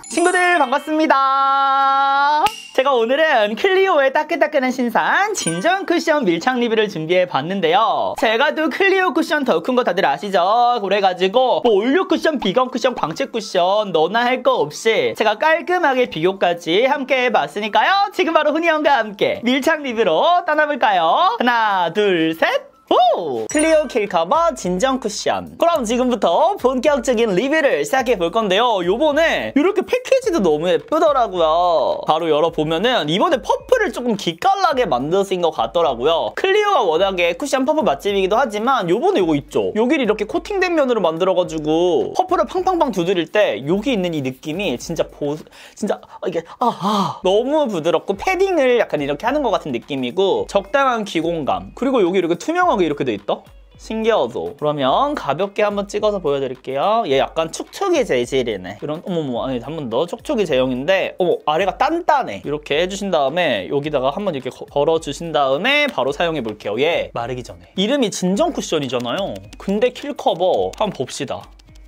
친구들 반갑습니다. 제가 오늘은 클리오의 따끈따끈한 신상 진정 쿠션 밀착 리뷰를 준비해봤는데요. 제가 또 클리오 쿠션 더 큰 거 다들 아시죠? 그래가지고 뭐 올류 쿠션, 비건 쿠션, 광채 쿠션 너나 할 거 없이 제가 깔끔하게 비교까지 함께 해봤으니까요. 지금 바로 훈이 형과 함께 밀착 리뷰로 떠나볼까요? 하나, 둘, 셋! 오! 클리오 킬 커버 진정 쿠션. 그럼 지금부터 본격적인 리뷰를 시작해 볼 건데요. 요번에 이렇게 패키지도 너무 예쁘더라고요. 바로 열어보면은 이번에 퍼프를 조금 기깔나게 만드신 것 같더라고요. 클리오가 워낙에 쿠션 퍼프 맛집이기도 하지만 요번에 이거 있죠? 여기를 이렇게 코팅된 면으로 만들어가지고 퍼프를 팡팡팡 두드릴 때 여기 있는 이 느낌이 진짜 이게 너무 부드럽고 패딩을 약간 이렇게 하는 것 같은 느낌이고 적당한 기공감. 그리고 여기 이렇게 투명하게 이렇게 돼 있다? 신기하죠? 그러면 가볍게 한번 찍어서 보여드릴게요. 얘 약간 촉촉이 재질이네. 이런 아니 한 번 더 촉촉이 제형인데 아래가 단단해. 이렇게 해주신 다음에 여기다가 한번 이렇게 걸어주신 다음에 바로 사용해 볼게요. 얘 마르기 전에. 이름이 진정 쿠션이잖아요. 근데 킬 커버 한번 봅시다.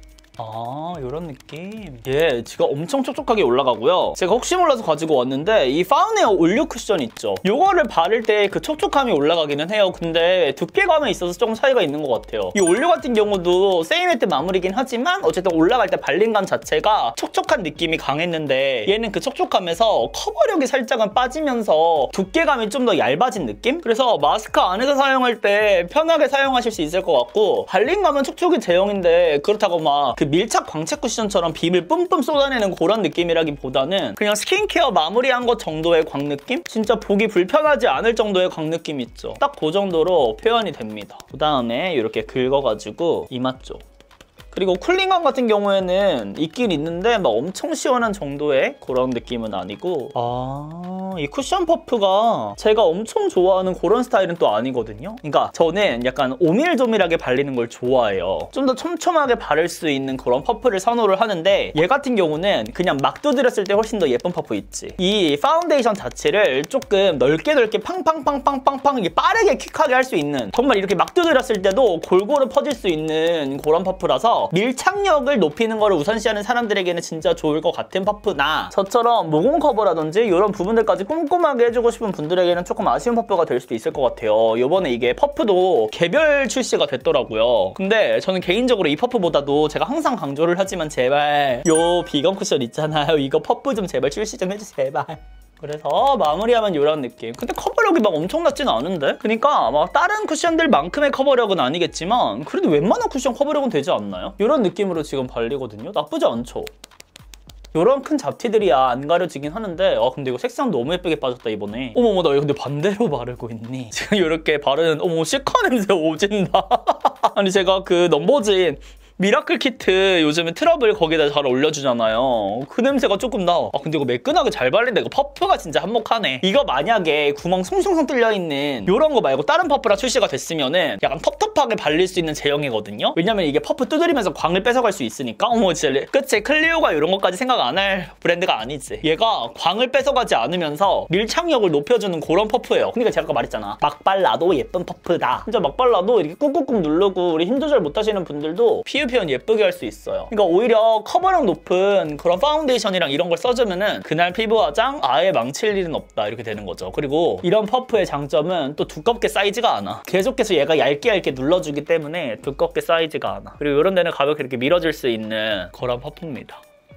이런 느낌. 얘 지가 엄청 촉촉하게 올라가고요. 제가 혹시 몰라서 가지고 왔는데 이 파운에어 올류 쿠션 있죠? 요거를 바를 때 그 촉촉함이 올라가기는 해요. 근데 두께감에 있어서 조금 차이가 있는 것 같아요. 이 올류 같은 경우도 세임할 때 마무리긴 하지만 어쨌든 올라갈 때 발림감 자체가 촉촉한 느낌이 강했는데 얘는 그 촉촉함에서 커버력이 살짝은 빠지면서 두께감이 좀 더 얇아진 느낌? 그래서 마스크 안에서 사용할 때 편하게 사용하실 수 있을 것 같고 발림감은 촉촉이 제형인데 그렇다고 막 그 밀착 광채 쿠션처럼 빔을 뿜뿜 쏟아내는 그런 느낌이라기보다는 그냥 스킨케어 마무리한 것 정도의 광 느낌? 진짜 보기 불편하지 않을 정도의 광 느낌 있죠? 딱 그 정도로 표현이 됩니다. 그 다음에 이렇게 긁어가지고 이마 쪽. 그리고 쿨링감 같은 경우에는 있긴 있는데 막 엄청 시원한 정도의 그런 느낌은 아니고 이 쿠션 퍼프가 제가 엄청 좋아하는 그런 스타일은 또 아니거든요. 그러니까 저는 약간 오밀조밀하게 발리는 걸 좋아해요. 좀 더 촘촘하게 바를 수 있는 그런 퍼프를 선호를 하는데 얘 같은 경우는 그냥 막 두드렸을 때 훨씬 더 예쁜 퍼프 있지. 이 파운데이션 자체를 조금 넓게 팡팡팡팡팡팡 이게 빠르게 퀵하게 할 수 있는 정말 이렇게 막 두드렸을 때도 골고루 퍼질 수 있는 그런 퍼프라서 밀착력을 높이는 거를 우선시하는 사람들에게는 진짜 좋을 것 같은 퍼프나 저처럼 모공 커버라든지 이런 부분들까지 꼼꼼하게 해주고 싶은 분들에게는 조금 아쉬운 퍼프가 될 수도 있을 것 같아요. 요번에 이게 퍼프도 개별 출시가 됐더라고요. 근데 저는 개인적으로 이 퍼프보다도 제가 항상 강조를 하지만 제발 요 비건 쿠션 있잖아요. 이거 퍼프 좀 제발 출시 좀 해주세요. 제발. 그래서 마무리하면 이런 느낌. 근데 커버력이 막 엄청나진 않은데? 그러니까 막 다른 쿠션들만큼의 커버력은 아니겠지만 그래도 웬만한 쿠션 커버력은 되지 않나요? 이런 느낌으로 지금 발리거든요. 나쁘지 않죠? 이런 큰 잡티들이야 안 가려지긴 하는데 근데 이거 색상 너무 예쁘게 빠졌다 이번에. 어머머 나 이거 근데 반대로 바르고 있니? 지금 이렇게 바르는 시카 냄새 오진다. 아니 제가 그 넘버진 미라클 키트 요즘에 트러블 거기다 잘 올려주잖아요. 그 냄새가 조금 나. 근데 이거 매끈하게 잘 발린다. 이거 퍼프가 진짜 한몫하네. 이거 만약에 구멍 송송송 뚫려있는 이런 거 말고 다른 퍼프랑 출시가 됐으면은 약간 텁텁하게 발릴 수 있는 제형이거든요. 왜냐면 이게 퍼프 두드리면서 광을 뺏어갈 수 있으니까. 진짜 그치? 클리오가 이런 것까지 생각 안 할 브랜드가 아니지. 얘가 광을 뺏어가지 않으면서 밀착력을 높여주는 그런 퍼프예요. 그러니까 제가 아까 말했잖아. 막 발라도 예쁜 퍼프다. 진짜 막 발라도 이렇게 꾹꾹꾹 누르고 우리 힘 조절 못하시는 분들도 피부 표현 예쁘게 할 수 있어요. 그러니까 오히려 커버력 높은 그런 파운데이션이랑 이런 걸 써주면은 그날 피부 화장 아예 망칠 일은 없다 이렇게 되는 거죠. 그리고 이런 퍼프의 장점은 또 두껍게 쌓이지가 않아. 계속해서 얘가 얇게 눌러주기 때문에 두껍게 쌓이지가 않아. 그리고 이런 데는 가볍게 이렇게 밀어줄 수 있는 그런 퍼프입니다.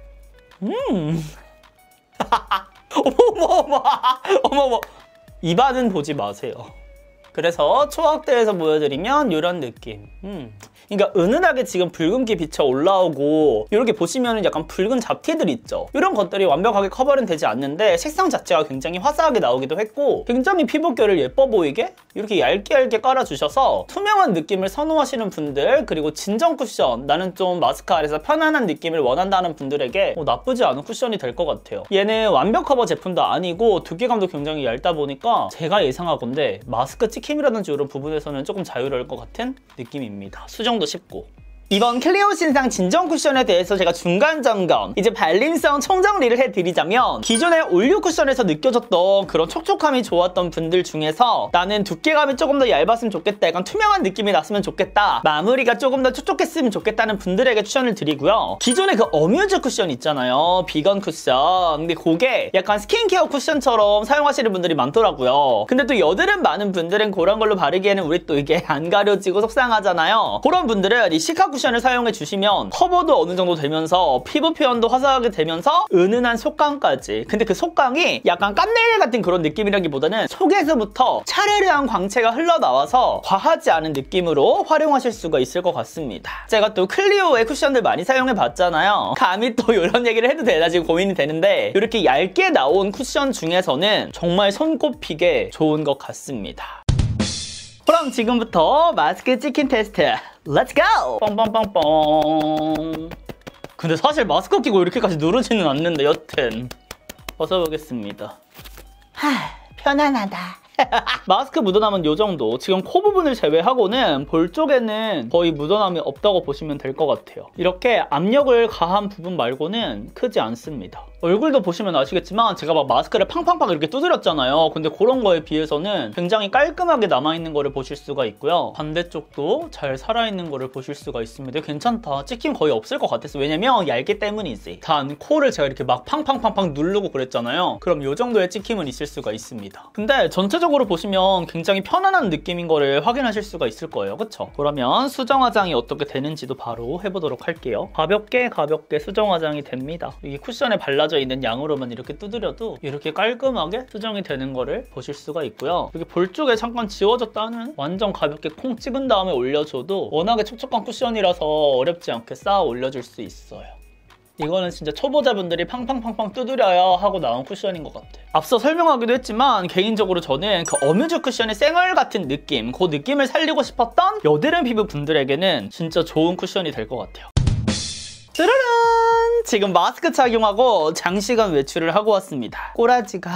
어머머 입안은 보지 마세요. 그래서 초확대해서 보여드리면 이런 느낌. 그러니까 은은하게 지금 붉은기 비쳐 올라오고 이렇게 보시면 약간 붉은 잡티들 있죠? 이런 것들이 완벽하게 커버는 되지 않는데 색상 자체가 굉장히 화사하게 나오기도 했고 굉장히 피부결을 예뻐 보이게 이렇게 얇게 깔아주셔서 투명한 느낌을 선호하시는 분들 그리고 진정 쿠션 나는 좀 마스크 아래서 편안한 느낌을 원한다는 분들에게 나쁘지 않은 쿠션이 될 것 같아요. 얘는 완벽 커버 제품도 아니고 두께감도 굉장히 얇다 보니까 제가 예상하건대 마스크 찍힘이라든지 이런 부분에서는 조금 자유로울 것 같은 느낌입니다. 수정도 쉽고. 이번 클리오 신상 진정 쿠션에 대해서 제가 중간 점검, 이제 발림성 총정리를 해드리자면 기존의 올류 쿠션에서 느껴졌던 그런 촉촉함이 좋았던 분들 중에서 나는 두께감이 조금 더 얇았으면 좋겠다, 약간 투명한 느낌이 났으면 좋겠다, 마무리가 조금 더 촉촉했으면 좋겠다는 분들에게 추천을 드리고요. 기존의 그 어뮤즈 쿠션 있잖아요, 비건 쿠션. 근데 그게 약간 스킨케어 쿠션처럼 사용하시는 분들이 많더라고요. 근데 또 여드름 많은 분들은 그런 걸로 바르기에는 우리 또 이게 안 가려지고 속상하잖아요. 그런 분들은 이 시카 쿠션을 사용해 주시면 커버도 어느 정도 되면서 피부 표현도 화사하게 되면서 은은한 속감까지. 근데 그 속감이 약간 깐넬 같은 그런 느낌이라기보다는 속에서부터 차르르한 광채가 흘러나와서 과하지 않은 느낌으로 활용하실 수가 있을 것 같습니다. 제가 또 클리오의 쿠션들 많이 사용해 봤잖아요. 감히 또 이런 얘기를 해도 되나 지금 고민이 되는데, 이렇게 얇게 나온 쿠션 중에서는 정말 손꼽히게 좋은 것 같습니다. 그럼 지금부터 마스크 찍힌 테스트 렛츠 고! 뻥뻥뻥뻥. 근데 사실 마스크 끼고 이렇게까지 누르지는 않는데 여튼 벗어보겠습니다. 편안하다. 마스크 묻어남은 요 정도. 지금 코 부분을 제외하고는 볼 쪽에는 거의 묻어남이 없다고 보시면 될 것 같아요. 이렇게 압력을 가한 부분 말고는 크지 않습니다. 얼굴도 보시면 아시겠지만 제가 막 마스크를 팡팡팡 이렇게 두드렸잖아요. 근데 그런 거에 비해서는 굉장히 깔끔하게 남아있는 거를 보실 수가 있고요. 반대쪽도 잘 살아있는 거를 보실 수가 있습니다. 괜찮다. 찍힘 거의 없을 것 같았어. 왜냐면 얇기 때문이지. 단 코를 제가 이렇게 막 팡팡팡팡 누르고 그랬잖아요. 그럼 요 정도의 찍힘은 있을 수가 있습니다. 근데 전체적으로 보시면 굉장히 편안한 느낌인 거를 확인하실 수가 있을 거예요. 그쵸? 그러면 수정 화장이 어떻게 되는지도 바로 해보도록 할게요. 가볍게 수정 화장이 됩니다. 이 쿠션에 발라져 있는 양으로만 이렇게 두드려도 이렇게 깔끔하게 수정이 되는 거를 보실 수가 있고요. 여기 볼 쪽에 잠깐 지워졌다는 완전 가볍게 콩 찍은 다음에 올려줘도 워낙에 촉촉한 쿠션이라서 어렵지 않게 쌓아 올려줄 수 있어요. 이거는 진짜 초보자분들이 팡팡팡팡 두드려야 하고 나온 쿠션인 것 같아요. 앞서 설명하기도 했지만 개인적으로 저는 그 어뮤즈 쿠션의 쌩얼 같은 느낌, 그 느낌을 살리고 싶었던 여드름 피부 분들에게는 진짜 좋은 쿠션이 될 것 같아요. 짜라란! 지금 마스크 착용하고 장시간 외출을 하고 왔습니다. 꼬라지가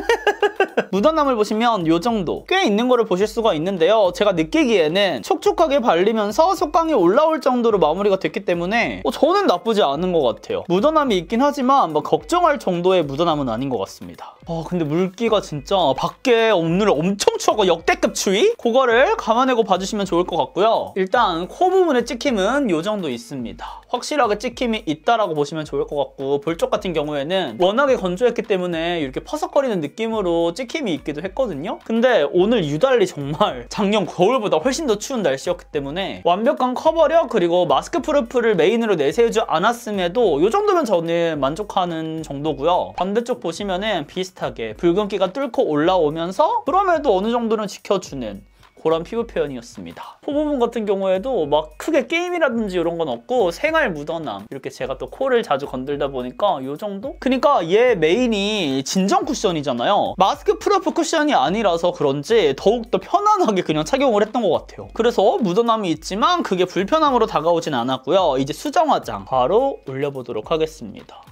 묻어남을 보시면 이 정도 꽤 있는 거를 보실 수가 있는데요. 제가 느끼기에는 촉촉하게 발리면서 속광이 올라올 정도로 마무리가 됐기 때문에 저는 나쁘지 않은 것 같아요. 묻어남이 있긴 하지만 막 걱정할 정도의 묻어남은 아닌 것 같습니다. 근데 물기가 진짜 밖에 오늘 엄청 추워. 역대급 추위? 그거를 감안하고 봐주시면 좋을 것 같고요. 일단 코 부분의 찍힘은 이 정도 있습니다. 확실하게 찍힘이 있다라고 보시면 좋을 것 같고, 볼 쪽 같은 경우에는 워낙에 건조했기 때문에 이렇게 퍼석거리는 느낌으로 찍힘이 있기도 했거든요. 근데 오늘 유달리 정말 작년 겨울보다 훨씬 더 추운 날씨였기 때문에 완벽한 커버력 그리고 마스크 프루프를 메인으로 내세우지 않았음에도 이 정도면 저는 만족하는 정도고요. 반대쪽 보시면은 비슷하게 붉은기가 뚫고 올라오면서 그럼에도 어느 정도는 지켜주는 그런 피부 표현이었습니다. 코 부분 같은 경우에도 막 크게 게임이라든지 이런 건 없고 생활 묻어남, 이렇게 제가 또 코를 자주 건들다 보니까 이 정도? 그러니까 얘 메인이 진정 쿠션이잖아요. 마스크 프루프 쿠션이 아니라서 그런지 더욱더 편안하게 그냥 착용을 했던 것 같아요. 그래서 묻어남이 있지만 그게 불편함으로 다가오진 않았고요. 이제 수정 화장 바로 올려보도록 하겠습니다.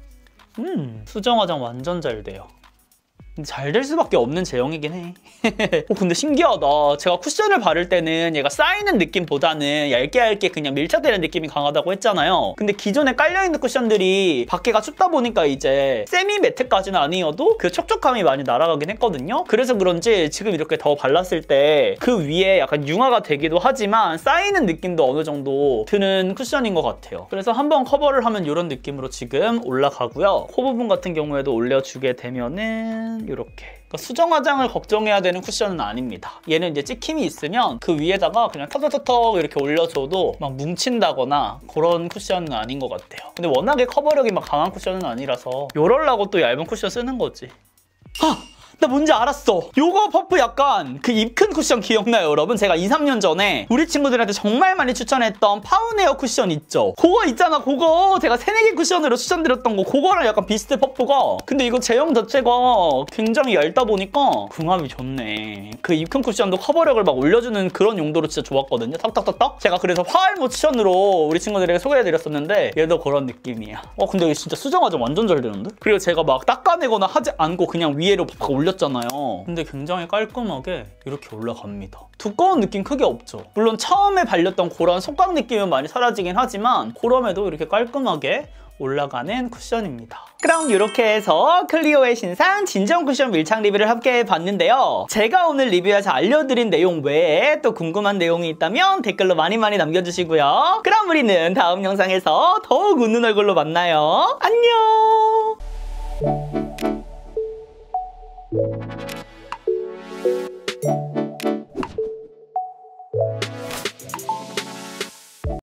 수정 화장 완전 잘 돼요. 잘 될 수밖에 없는 제형이긴 해. 근데 신기하다. 제가 쿠션을 바를 때는 얘가 쌓이는 느낌보다는 얇게 그냥 밀착되는 느낌이 강하다고 했잖아요. 근데 기존에 깔려있는 쿠션들이 밖에가 춥다 보니까 이제 세미 매트까지는 아니어도 그 촉촉함이 많이 날아가긴 했거든요. 그래서 그런지 지금 이렇게 더 발랐을 때 그 위에 약간 융화가 되기도 하지만 쌓이는 느낌도 어느 정도 드는 쿠션인 것 같아요. 그래서 한번 커버를 하면 이런 느낌으로 지금 올라가고요. 코 부분 같은 경우에도 올려주게 되면은 이렇게. 그러니까 수정 화장을 걱정해야 되는 쿠션은 아닙니다. 얘는 이제 찍힘이 있으면 그 위에다가 그냥 턱턱턱 이렇게 올려줘도 막 뭉친다거나 그런 쿠션은 아닌 것 같아요. 근데 워낙에 커버력이 막 강한 쿠션은 아니라서 요럴라고 또 얇은 쿠션 쓰는 거지. 나 뭔지 알았어. 요거 퍼프 약간 그 입 큰 쿠션 기억나요, 여러분? 제가 2, 3년 전에 우리 친구들한테 정말 많이 추천했던 파운에어 쿠션 있죠? 그거 있잖아, 그거. 제가 3, 4개 쿠션으로 추천드렸던 거. 그거랑 약간 비슷해, 퍼프가. 근데 이거 제형 자체가 굉장히 얇다 보니까 궁합이 좋네. 그 입 큰 쿠션도 커버력을 막 올려주는 그런 용도로 진짜 좋았거든요. 탁탁탁탁. 제가 그래서 화알모 추천으로 우리 친구들에게 소개해드렸었는데 얘도 그런 느낌이야. 근데 이거 진짜 수정 화장 완전 잘 되는데? 그리고 제가 막 닦아내거나 하지 않고 그냥 위에로 팍 올려 올렸잖아요. 근데 굉장히 깔끔하게 이렇게 올라갑니다. 두꺼운 느낌 크게 없죠. 물론 처음에 발렸던 그런 속광 느낌은 많이 사라지긴 하지만 그럼에도 이렇게 깔끔하게 올라가는 쿠션입니다. 그럼 이렇게 해서 클리오의 신상 진정 쿠션 밀착 리뷰를 함께 해봤는데요. 제가 오늘 리뷰에서 알려드린 내용 외에 또 궁금한 내용이 있다면 댓글로 많이 남겨주시고요. 그럼 우리는 다음 영상에서 더욱 웃는 얼굴로 만나요. 안녕!